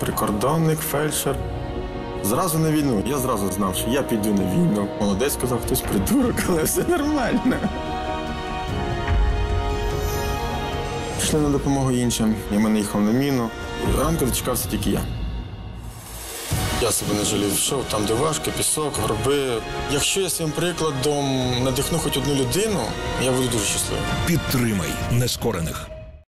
прикордонник, фельдшер. Зразу на війну. Я зразу знав, що я піду на війну. Молодець, сказав, хтось придурок, але все нормально. Пішли на допомогу іншим. Я мене їхав на міну. Ранку дочекався тільки я. Я себе не жалів. Йшов там, де важко, пісок, горби. Якщо я своїм прикладом надихну хоч одну людину, я буду дуже щасливий. Підтримай нескорених.